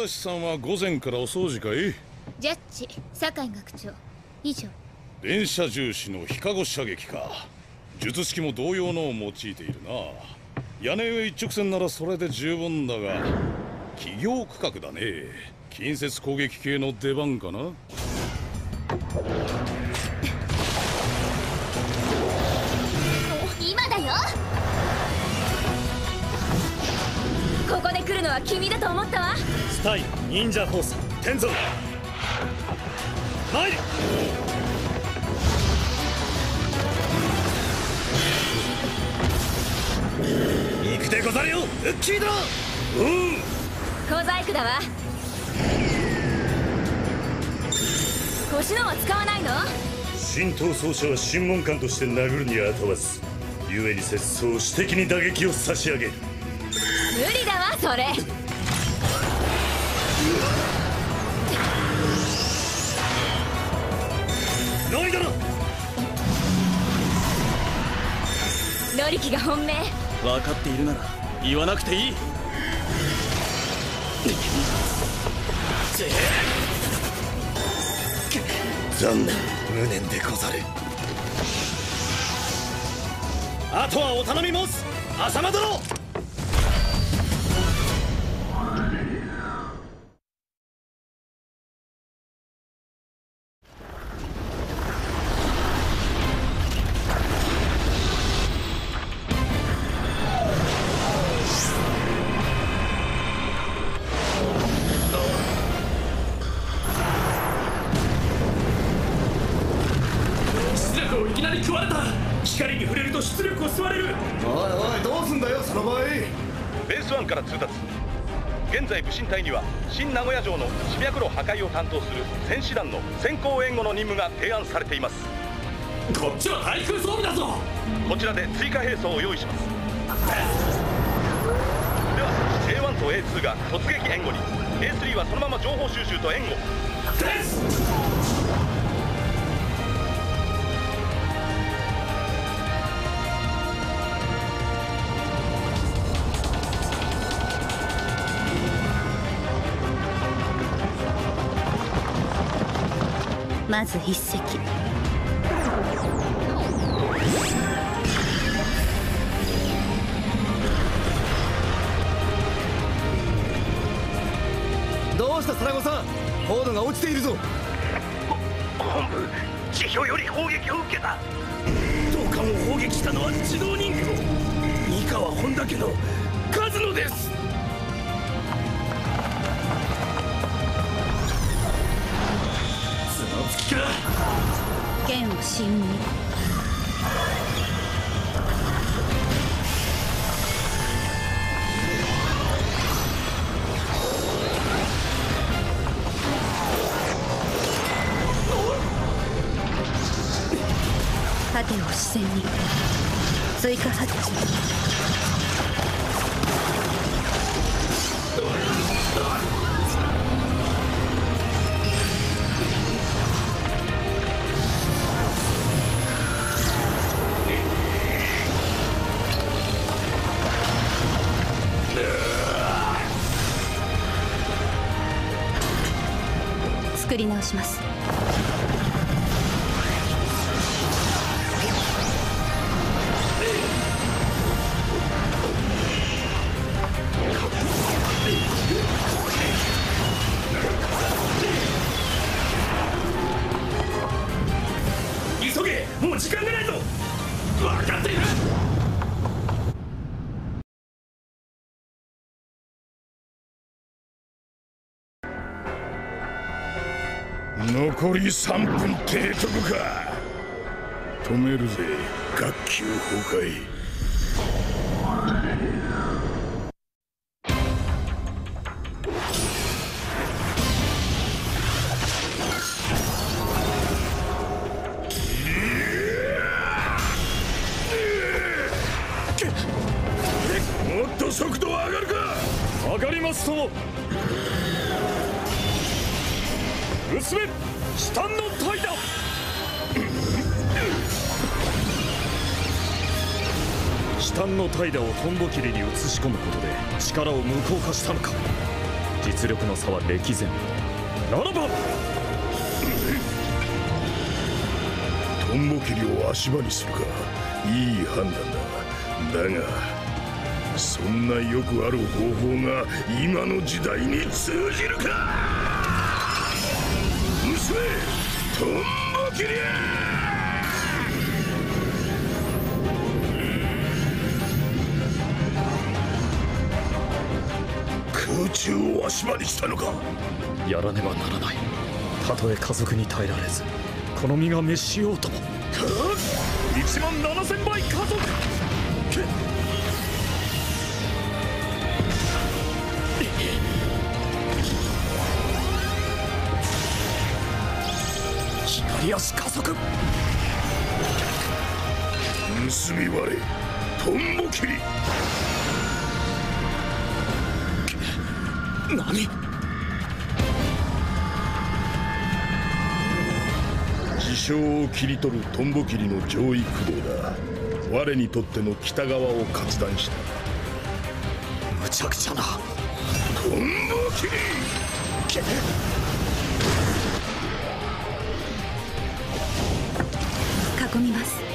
武蔵さんは午前からお掃除かい？ ジャッジ酒井学長以上。 連射重視の日籠射撃か。術式も同様のを用いているな。屋根上一直線ならそれで十分だが、企業区画だね。近接攻撃系の出番かな。 今だよ。ここで来るのは君だと思ったわ。 スタイ忍者フォース天蔵参る。行くでござるよウッキーだ。 小細工だわ。腰のは使わないの？ 新逃走者は審問官として殴るにあたわず、故に節操私的に打撃を差し上げる。 無理だわそれ。 ノリだろ。 ノリキが本命。 分かっているなら言わなくていい。 残念無念でござる。あとはお頼み申す浅間殿。光に触れると出力を吸われる。 おいおいどうすんだよその場合。 ベース1から通達。現在武神隊には新名古屋城の地脈路破壊を担当する戦士団の先行援護の任務が提案されています。 こっちは対空装備だぞ。 こちらで追加兵装を用意します。では A1 と A2 が突撃援護に、 A3 はそのまま情報収集と援護です。 まず一隻。 どうしたサラゴさん、フォードが落ちているぞ。 本部地表より砲撃を受けた。同艦を砲撃したのは自動人形三河本田家のカズノです。角突きか。 剣を侵入。盾を視線に追加発注。作り直します。 急げ、もう時間がないぞ。分かっている。 残り3分ってとこか。止めるぜ学級崩壊。もっと速度は上がるか。 上がりますとも。娘チタンのタイだ。チタンのタイダをトンボ切りに移し込むことで力を無効化したのか。 実力の差は歴然。ならばトンボ切りを足場にするか、いい判断だ。だがそんなよくある方法が今の時代に通じるか。娘トンボ切り空中を足場にしたのか。 やらねばならない。たとえ家族に耐えられずこの身が滅しようとも。1万7000倍家族。光足加速。 結び割れトンボ切り。 何。 事象を切り取るトンボ切りの上位駆動だ。我にとっての北側を割断した。 むちゃくちゃな。 トンボ切り。 囲みます。